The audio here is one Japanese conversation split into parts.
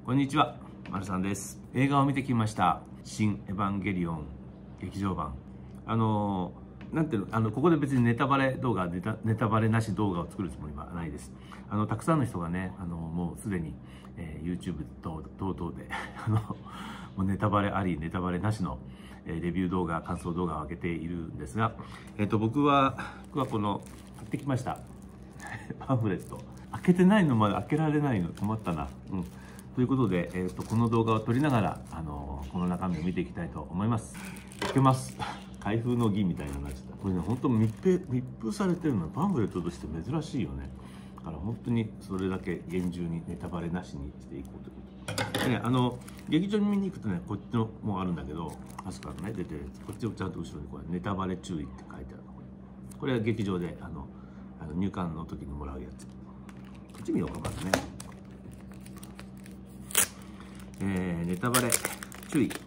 こんにちは、まるさんです。映画を見てきました。新エヴァンゲリオン劇場版。なんていうの、ここで別にネタバレなし動画を作るつもりはないです。たくさんの人がね、もうすでに、YouTube 等々で、もうネタバレあり、ネタバレなしの、レビュー動画、感想動画を上げているんですが、僕はこの、買ってきました。パンフレット。開けてないのまで開けられないの、困ったな。ということで、この動画を撮りながら、この中身を見ていきたいと思います。開けます。開封の儀みたいなのになっちゃった。これね、本当密封されてるのはパンフレットとして珍しいよね。だから本当にそれだけ厳重にネタバレなしにしていこうということでね、劇場に見に行くとね、こっちのもあるんだけど、アスカのね、出てるやつ、こっちをちゃんと後ろにこれ、ネタバレ注意って書いてあるの。これは劇場で、入館の時にもらうやつ。こっち見ようか、まずね。ネタバレ注意。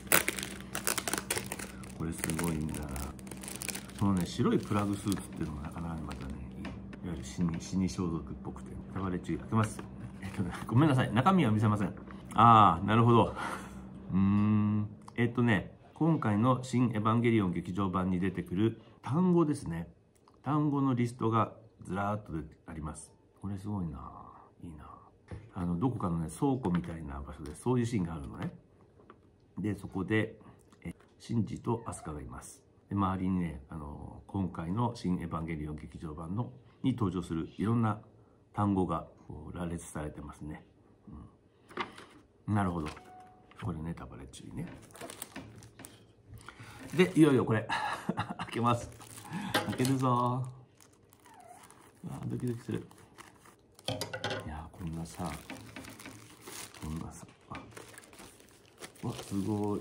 これすごいんだ。そのね、白いプラグスーツっていうのがなかなかまたね、いわゆる死に装束っぽくて、ネタバレ注意。開けます。ごめんなさい。中身は見せません。ああ、なるほど。今回の新エヴァンゲリオン劇場版に出てくる単語ですね。単語のリストがずらーっとあります。これすごいな。いいな。どこかのね、倉庫みたいな場所でそういうシーンがあるのね。で、そこで、シンジとアスカがいます。で、周りにね、今回の新エヴァンゲリオン劇場版に登場するいろんな単語がこう羅列されてますね。なるほど。これネタバレ注意ね。で、いよいよこれ、開けます。開けるぞー。うわ、ドキドキする。いやー、こんなさ、うわ、すごい。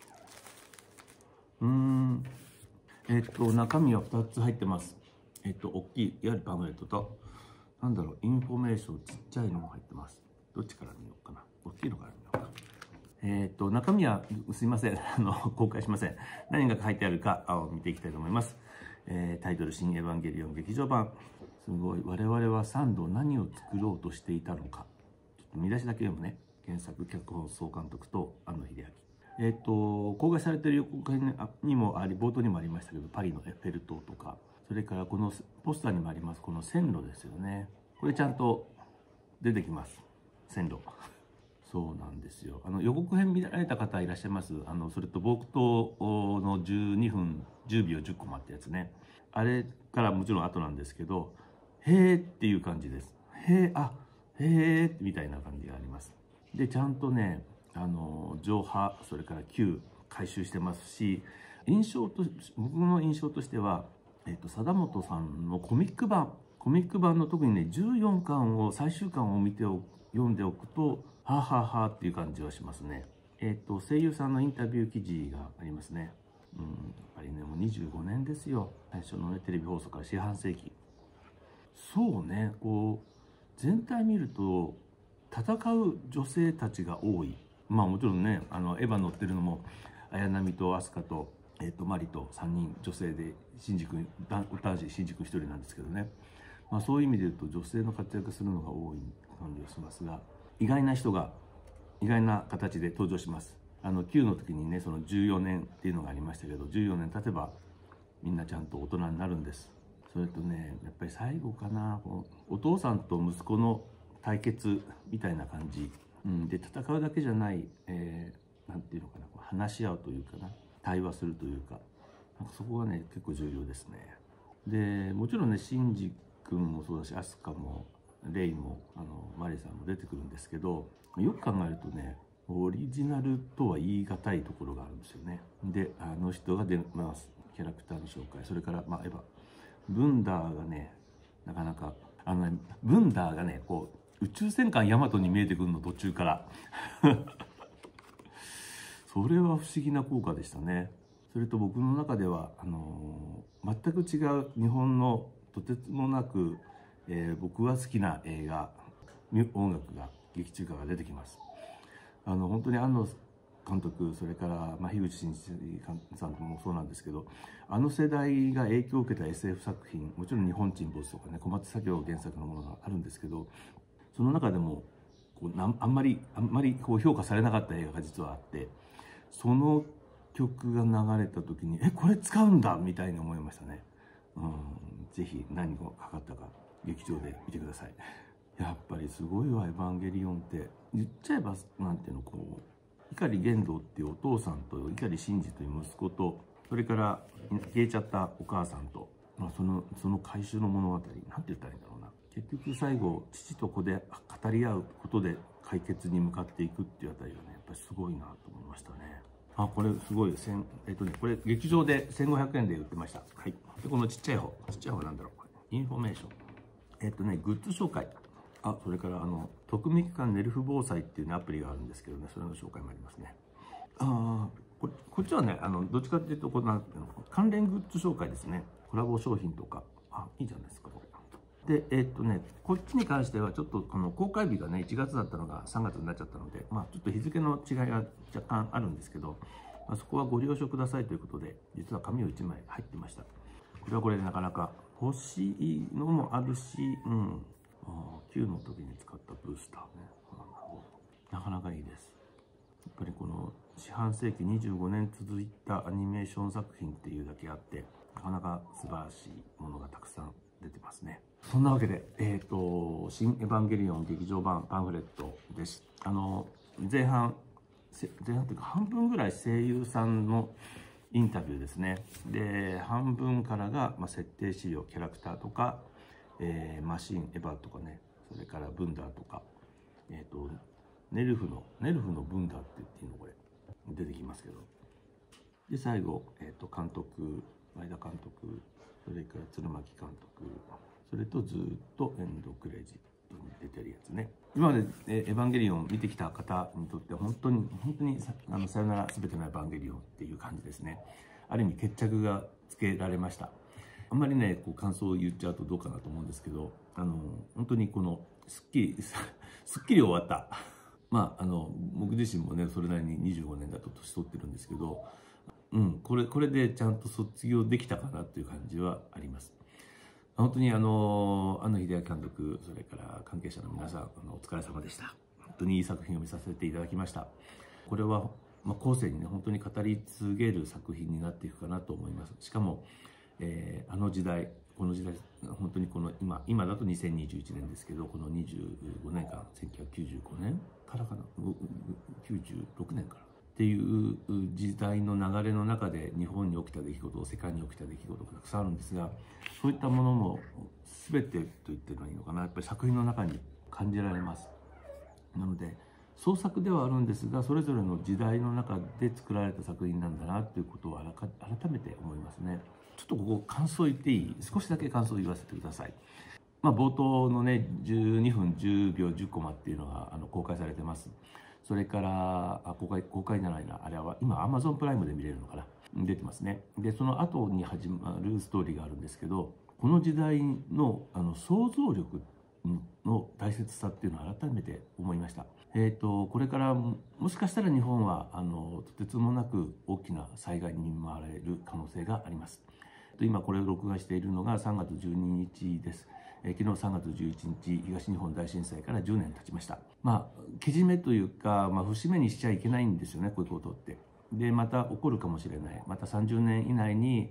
中身は2つ入ってます。大きい、いわゆるパンフレットと、インフォメーションちっちゃいのも入ってます。どっちから見ようかな。大きいのから見ようか。中身はすいません、公開しません。何が書いてあるかを見ていきたいと思います。タイトル、新エヴァンゲリオン劇場版。すごい。我々は3度何を作ろうとしていたのか。ちょっと見出しだけ読むね。原作、脚本、総監督と庵野秀明。公開されている予告編にもあり、冒頭にもありましたけど、パリのエッフェル塔とか、それからこのポスターにもあります、この線路ですよね。これちゃんと出てきます。線路。そうなんですよ。予告編見られた方いらっしゃいます？それと冒頭の12分10秒10個待ったやつね。あれからもちろん後なんですけど、へーっていう感じです。へーみたいな感じがあります。で、ちゃんとね、上波、それから旧回収してますし、僕の印象としては、貞本さんのコミック版の特にね、14巻を、最終巻を読んでおくと、はははっていう感じはしますね。声優さんのインタビュー記事がありますね。やっぱりね、もう25年ですよ。最初のね、テレビ放送から四半世紀。そうね、こう、全体見ると、戦う女性たちが多い。まあもちろんね、エヴァ乗ってるのも、綾波と飛鳥と、マリと3人女性で、男子、シンジ君1人なんですけどね。まあそういう意味で言うと、女性の活躍するのが多い感じがしますが、意外な人が、意外な形で登場します。Q の時にね、その14年っていうのがありましたけど、14年経てば、みんなちゃんと大人になるんです。それとね、やっぱり最後かな、お父さんと息子の対決みたいな感じ。で、戦うだけじゃない、なんていうのかな、話し合うというかな、対話するというか、なんかそこがね、結構重要ですね。で、もちろんね、シンジ君もそうだし、アスカも、レイも、マリさんも出てくるんですけど、よく考えるとね、オリジナルとは言い難いところがあるんですよね。で、人が出ます。キャラクターの紹介。それから、まあ、エヴァ。ブンダーがね、なかなか、ブンダーがね、こう、宇宙戦艦ヤマトに見えてくるの、途中から。それは不思議な効果でしたね。それと僕の中では、全く違う日本のとてつもなく、僕は好きな映画、音楽が、劇中歌が出てきます。本当に庵野監督、それから、樋口真嗣さんもそうなんですけど、世代が影響を受けた SF 作品、もちろん日本沈没とかね、小松左京原作のものがあるんですけど、その中でもあんまりこう評価されなかった映画が実はあって、その曲が流れた時にこれ使うんだみたいに思いましたね。ぜひ何がかかったか劇場で見てください。やっぱりすごいわ、エヴァンゲリオンって。言っちゃえばなんていうの、碇玄道っていうお父さんと碇シンジという息子と、それから消えちゃったお母さんと、その回収の物語、なんて言ったらいいんだろうな。結局最後父と子で語り合うことで解決に向かっていくっていうあたりがね、やっぱりすごいなと思いましたね。これすごい、これ劇場で1500円で売ってました。はい。で、このちっちゃい方はなんだろう。インフォメーション。グッズ紹介。それから特務機関ネルフ防災っていう、ね、アプリがあるんですけどね、それの紹介もありますね。こっちはね、どっちかっていうと、なんていうの、関連グッズ紹介ですね。コラボ商品とか。いいじゃないですか、これ。で、こっちに関しては、ちょっと公開日がね、1月だったのが3月になっちゃったので、ちょっと日付の違いが若干あるんですけど、そこはご了承くださいということで、実は紙を1枚入ってました。これはこれでなかなか欲しいのもあるし、Q の時に使ったブースターね。なかなかいいです。やっぱりこの四半世紀25年続いたアニメーション作品っていうだけあって、なかなか素晴らしいものがたくさん出てますね。そんなわけで、新エヴァンゲリオン劇場版パンフレットです。前半というか半分ぐらい声優さんのインタビューですね。で、半分からが、設定資料、キャラクターとか、マシン、エヴァとかね、それからブンダーとか、ネルフのブンダーって言っていいのこれ、出てきますけど。で、最後、監督、前田監督、それから鶴巻監督、それとずっとエンドクレジットに出てるやつね。今までエヴァンゲリオンを見てきた方にとって本当にさよならすべてのエヴァンゲリオンっていう感じですね。ある意味決着がつけられました。あんまりね、感想を言っちゃうとどうかなと思うんですけど、本当にすっきり終わった。僕自身もね、それなりに25年だと年取ってるんですけど、これでちゃんと卒業できたかなという感じはあります。本当に庵野秀明監督、それから関係者の皆さん、お疲れ様でした。本当にいい作品を見させていただきました。これは、後世にね、本当に語り継げる作品になっていくかなと思います。しかも、この時代、本当に今だと2021年ですけど、この25年間、1995年からかな、96年からっていう時代の流れの中で日本に起きた出来事、世界に起きた出来事がたくさんあるんですが、そういったものも全てと言ってもいいのかな、やっぱり作品の中に感じられます。なので、創作ではあるんですが、それぞれの時代の中で作られた作品なんだなということを改めて思いますね。ちょっとここ感想言っていい？少しだけ感想を言わせてください。冒頭のね、12分10秒10コマっていうのが公開されてます。それから公開じゃないな、あれは今 Amazon プライムで見れるのかな、出てますね。で、その後に始まるストーリーがあるんですけど、この時代の想像力の大切さっていうのを改めて思いました。これからもしかしたら日本はとてつもなく大きな災害に見舞われる可能性があります。今これを録画しているのが3月12日です。昨日3月11日、東日本大震災から10年経ちました。けじめというか、節目にしちゃいけないんですよね、こういうことって。で、また起こるかもしれない。また30年以内に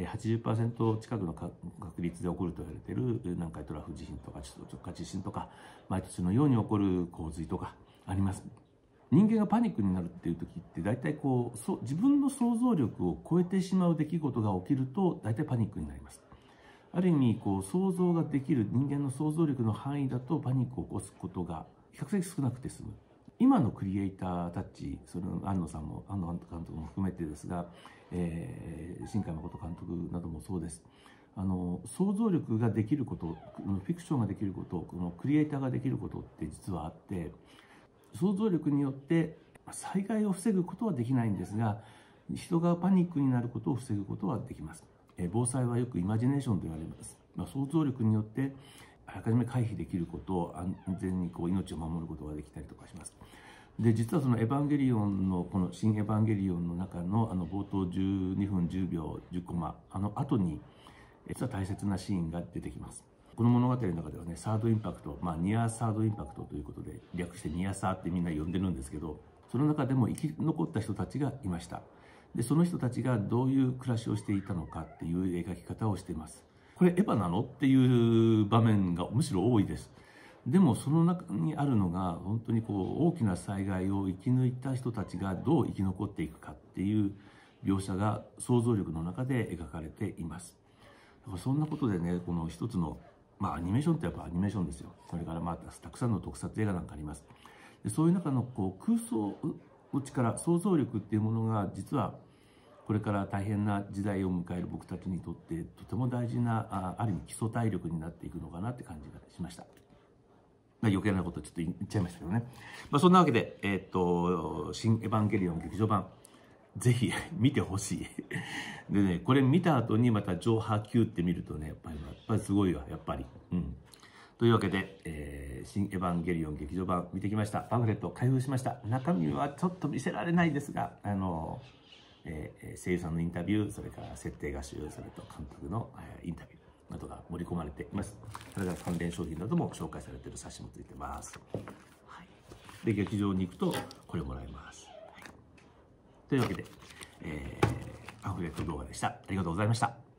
80% 近くの確率で起こると言われている南海トラフ地震とか首都直下地震とか、毎年のように起こる洪水とかあります。人間がパニックになるっていう時って大体自分の想像力を超えてしまう出来事が起きると大体パニックになります。ある意味想像ができる人間の想像力の範囲だとパニックを起こすことが比較的少なくて済む。今のクリエイターたち、その庵野監督も含めてですが、新海誠監督などもそうです。想像力ができること、フィクションができること、このクリエイターができることって実はあって、想像力によって災害を防ぐことはできないんですが、人がパニックになることを防ぐことはできます。防災はよくイマジネーションと言われます。想像力によってあらかじめ回避できることを安全に命を守ることができたりとかします。で、実はそのエヴァンゲリオンのこの新エヴァンゲリオンの中の冒頭12分10秒10コマ後に実は大切なシーンが出てきます。 この物語の中ではね、サードインパクト、ニアサードインパクトということで、略してニアサーってみんな呼んでるんですけど、その中でも生き残った人たちがいました。で、その人たちがどういう暮らしをしていたのかっていう描き方をしています。これエヴァなのっていう場面がむしろ多いです。でもその中にあるのが本当に大きな災害を生き抜いた人たちがどう生き残っていくかっていう描写が想像力の中で描かれています。だからそんなことでね、この一つの、アニメーションってやっぱアニメーションですよ。それからたくさんの特撮映画なんかあります。でそういう中の空想の力、想像力っていうものが実はこれから大変な時代を迎える僕たちにとってとても大事なある意味基礎体力になっていくのかなって感じがしました。余計なことちょっと言っちゃいましたけどね。そんなわけで、新エヴァンゲリオン劇場版、ぜひ見てほしい。でね、これ見た後にまた上波級って見るとね、やっぱりすごいわ、やっぱり。というわけで、新エヴァンゲリオン劇場版見てきました。パンフレット開封しました。中身はちょっと見せられないですが、声優さんのインタビュー、それから設定画集、それと監督のインタビューなどが盛り込まれています。それから関連商品なども紹介されている冊子もついてます。で、劇場に行くとこれをもらえます。というわけで、パンフレット動画でした。ありがとうございました。